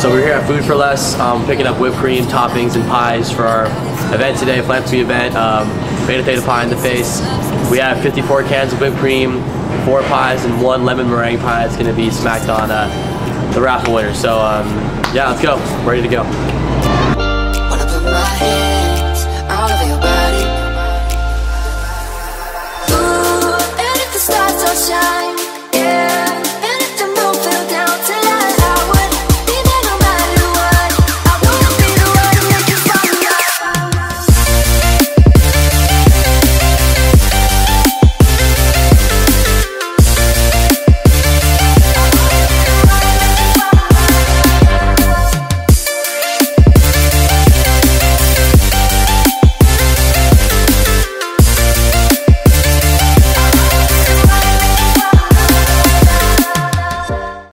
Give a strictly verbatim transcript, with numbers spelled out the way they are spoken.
So we're here at Food for Less, um, picking up whipped cream, toppings, and pies for our event today, philanthropy event. Um, made a Theta Pi in the face. We have fifty-four cans of whipped cream, four pies, and one lemon meringue pie that's going to be smacked on uh, the raffle winner. So um, yeah, let's go. Ready to go.